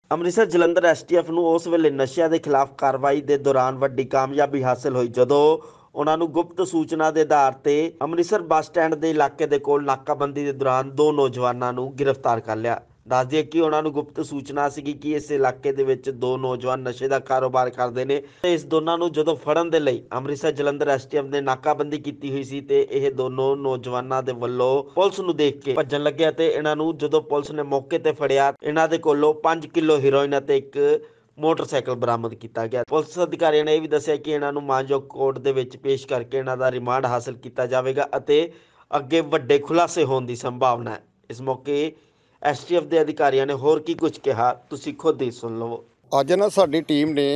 Amritsar Jalandhar STF ਨੂੰ ਉਸ ਵੇਲੇ ਨਸ਼ਿਆਂ ਦੇ ਖਿਲਾਫ ਕਾਰਵਾਈ ਦੇ ਦੌਰਾਨ ਵੱਡੀ ਕਾਮਯਾਬੀ ਹਾਸਲ ਹੋਈ ਜਦੋਂ ਉਹਨਾਂ ਨੂੰ ਗੁਪਤ ਸੂਚਨਾ ਦੇ ਆਧਾਰ ਤੇ ਅੰਮ੍ਰਿਤਸਰ ਬੱਸ ਸਟੈਂਡ ਦੇ ਇਲਾਕੇ ਦੇ ਕੋਲ ਨਾਕਾਬੰਦੀ ਦੇ ਦੌਰਾਨ ਦੋ ਨੌਜਵਾਨਾਂ ਨੂੰ ਗ੍ਰਿਫਤਾਰ ਕਰ ਲਿਆ। ਦੱਸ ਦਈਏ ਕਿ ਉਹਨਾਂ ਨੂੰ ਗੁਪਤ ਸੂਚਨਾ ਸੀਗੀ ਕਿ ਇਸ ਇਲਾਕੇ ਦੇ ਵਿੱਚ ਦੋ ਨੌਜਵਾਨ ਨਸ਼ੇ ਦਾ ਕਾਰੋਬਾਰ ਕਰਦੇ ਨੇ ਤੇ ਇਸ ਦੋਨਾਂ ਨੂੰ ਜਦੋਂ ਫੜਨ ਦੇ ਲਈ ਅੰਮ੍ਰਿਤਸਰ ਜਲੰਧਰ ਐਸਟੀਐਫ ਨੇ ਨਾਕਾਬੰਦੀ ਕੀਤੀ ਹੋਈ ਸੀ ਤੇ ਇਹ ਦੋਨੋਂ ਨੌਜਵਾਨਾਂ ਦੇ ਵੱਲੋਂ ਪੁਲਿਸ ਨੂੰ ਦੇਖ ਕੇ ਭੱਜਣ ਲੱਗਿਆ ਤੇ ਇਹਨਾਂ ਨੂੰ ਜਦੋਂ ਪੁਲਿਸ ਨੇ ਮੌਕੇ ਤੇ ਫੜਿਆ ਇਹਨਾਂ ਦੇ ਕੋਲੋਂ 5 ਕਿਲੋ ਹੈਰੋਇਨ ਅਤੇ ਇੱਕ ਮੋਟਰਸਾਈਕਲ ਬਰਾਮਦ ਕੀਤਾ ਗਿਆ। ਪੁਲਿਸ ਅਧਿਕਾਰੀਆਂ ਨੇ ਇਹ ਵੀ ਦੱਸਿਆ ਕਿ ਇਹਨਾਂ ਨੂੰ ਮਾਨਯੋਗ ਕੋਰਟ ਦੇ ਵਿੱਚ ਪੇਸ਼ ਕਰਕੇ ਇਹਨਾਂ ਦਾ ਰਿਮਾਂਡ ਹਾਸਲ ਕੀਤਾ ਜਾਵੇਗਾ ਅਤੇ ਅੱਗੇ ਵੱਡੇ ਖੁਲਾਸੇ ਹੋਣ ਦੀ ਸੰਭਾਵਨਾ ਹੈ। ਇਸ ਮੌਕੇ ਐਸਟੀਐਫ ਦੇ ਅਧਿਕਾਰੀਆਂ ਨੇ ਹੋਰ ਕੀ ਕੁਝ ਕਿਹਾ, ਤੁਸੀਂ ਖੁਦ ਹੀ ਸੁਣ ਲਵੋ। ਅੱਜ ਨਾ ਸਾਡੀ ਟੀਮ ਨੇ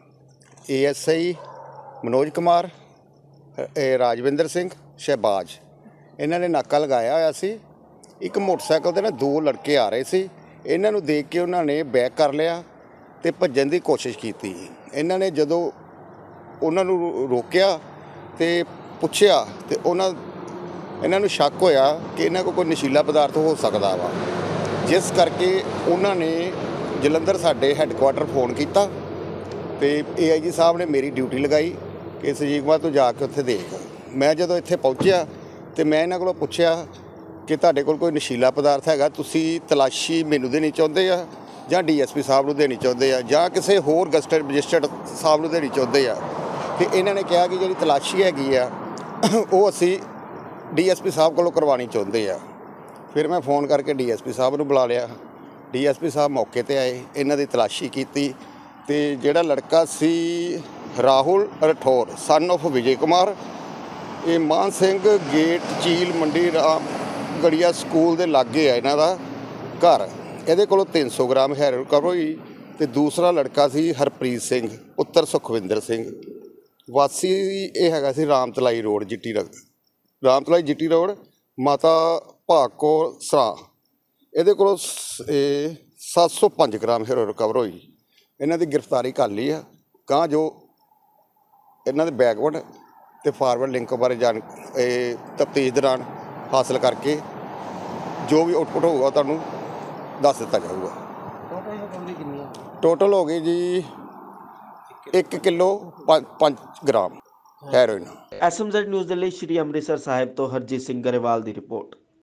ਏਐਸਆਈ ਮਨੋਜ ਕੁਮਾਰ, ਰਾਜਵਿੰਦਰ ਸਿੰਘ, ਸ਼ਹਿਬਾਜ਼ ਇਹਨਾਂ ਨੇ ਨਾਕਾ ਲਗਾਇਆ ਹੋਇਆ ਸੀ। ਇੱਕ ਮੋਟਰਸਾਈਕਲ 'ਤੇ ਨਾ ਦੋ ਲੜਕੇ ਆ ਰਹੇ ਸੀ। ਇਹਨਾਂ ਨੂੰ ਦੇਖ ਕੇ ਉਹਨਾਂ ਨੇ ਬੈਕ ਕਰ ਲਿਆ ਅਤੇ ਭੱਜਣ ਦੀ ਕੋਸ਼ਿਸ਼ ਕੀਤੀ। ਇਹਨਾਂ ਨੇ ਜਦੋਂ ਉਹਨਾਂ ਨੂੰ ਰੋਕਿਆ ਅਤੇ ਪੁੱਛਿਆ ਅਤੇ ਇਹਨਾਂ ਨੂੰ ਸ਼ੱਕ ਹੋਇਆ ਕਿ ਇਹਨਾਂ ਕੋਲ ਕੋਈ ਨਸ਼ੀਲਾ ਪਦਾਰਥ ਹੋ ਸਕਦਾ ਵਾ, ਜਿਸ ਕਰਕੇ ਉਹਨਾਂ ਨੇ ਜਲੰਧਰ ਸਾਡੇ ਹੈੱਡਕੁਆਟਰ ਫੋਨ ਕੀਤਾ ਅਤੇ AIG ਸਾਹਿਬ ਨੇ ਮੇਰੀ ਡਿਊਟੀ ਲਗਾਈ ਕਿ ਸਜੀਵ ਤੋਂ ਜਾ ਕੇ ਉੱਥੇ ਦੇਖ। ਮੈਂ ਜਦੋਂ ਇੱਥੇ ਪਹੁੰਚਿਆ ਅਤੇ ਮੈਂ ਇਹਨਾਂ ਕੋਲੋਂ ਪੁੱਛਿਆ ਕਿ ਤੁਹਾਡੇ ਕੋਲ ਕੋਈ ਨਸ਼ੀਲਾ ਪਦਾਰਥ ਹੈਗਾ, ਤੁਸੀਂ ਤਲਾਸ਼ੀ ਮੈਨੂੰ ਦੇਣੀ ਚਾਹੁੰਦੇ ਆ ਜਾਂ DSP ਸਾਹਿਬ ਨੂੰ ਦੇਣੀ ਚਾਹੁੰਦੇ ਆ ਜਾਂ ਕਿਸੇ ਹੋਰ ਗਜ਼ਟਡ ਰਜਿਸਟਰਡ ਸਾਹਿਬ ਨੂੰ ਦੇਣੀ ਚਾਹੁੰਦੇ ਆ। ਅਤੇ ਇਹਨਾਂ ਨੇ ਕਿਹਾ ਕਿ ਜਿਹੜੀ ਤਲਾਸ਼ੀ ਹੈਗੀ ਆ ਉਹ ਅਸੀਂ DSP ਸਾਹਿਬ ਕੋਲੋਂ ਕਰਵਾਉਣੀ ਚਾਹੁੰਦੇ ਆ। ਫਿਰ ਮੈਂ ਫੋਨ ਕਰਕੇ DSP ਸਾਹਿਬ ਨੂੰ ਬੁਲਾ ਲਿਆ। DSP ਸਾਹਿਬ ਮੌਕੇ 'ਤੇ ਆਏ, ਇਹਨਾਂ ਦੀ ਤਲਾਸ਼ੀ ਕੀਤੀ ਅਤੇ ਜਿਹੜਾ ਲੜਕਾ ਸੀ ਰਾਹੁਲ ਰਠੌਰ ਸਨ ਆਫ ਵਿਜੇ ਕੁਮਾਰ, ਇਹ ਮਾਨ ਸਿੰਘ ਗੇਟ ਚੀਲ ਮੰਡੀ ਗੜੀਆ ਸਕੂਲ ਦੇ ਲਾਗੇ ਆ ਇਹਨਾਂ ਦਾ ਘਰ। ਇਹਦੇ ਕੋਲੋਂ 300 ਗ੍ਰਾਮ ਹੈਰੋਇਨ ਰਿਕਵਰ ਹੋਈ। ਅਤੇ ਦੂਸਰਾ ਲੜਕਾ ਸੀ ਹਰਪ੍ਰੀਤ ਸਿੰਘ ਪੁੱਤਰ ਸੁਖਵਿੰਦਰ ਸਿੰਘ, ਵਾਸੀ ਇਹ ਹੈਗਾ ਸੀ Ramtalai road GT road Mata Bhago ਸਰਾਂ। ਇਹਦੇ ਕੋਲੋਂ 705 ਗ੍ਰਾਮ ਹੈਰੋਇਨ ਰਿਕਵਰ ਹੋਈ। ਇਹਨਾਂ ਦੀ ਗ੍ਰਿਫਤਾਰੀ ਕਰ ਲਈ ਆ। ਗਾਂ ਜੋ ਇਹਨਾਂ ਦੇ ਬੈਕਵਰਡ ਅਤੇ ਫਾਰਵਰਡ ਲਿੰਕ ਬਾਰੇ ਤਫਤੀਸ਼ ਦੌਰਾਨ ਹਾਸਲ ਕਰਕੇ ਜੋ ਵੀ ਆਊਟਪੁੱਟ ਹੋਊਗਾ ਤੁਹਾਨੂੰ ਦੱਸ ਦਿੱਤਾ ਜਾਊਗਾ। ਟੋਟਲ ਹੋ ਗਈ ਜੀ 1 kilo 5 gram heroin. SMZ news ਦੇ ਲਈ ਸ਼੍ਰੀ ਅੰਮ੍ਰਿਤਸਰ ਸਾਹਿਬ ਤੋਂ ਹਰਜੀਤ ਸਿੰਘ ਗਰੇਵਾਲ ਦੀ ਰਿਪੋਰਟ।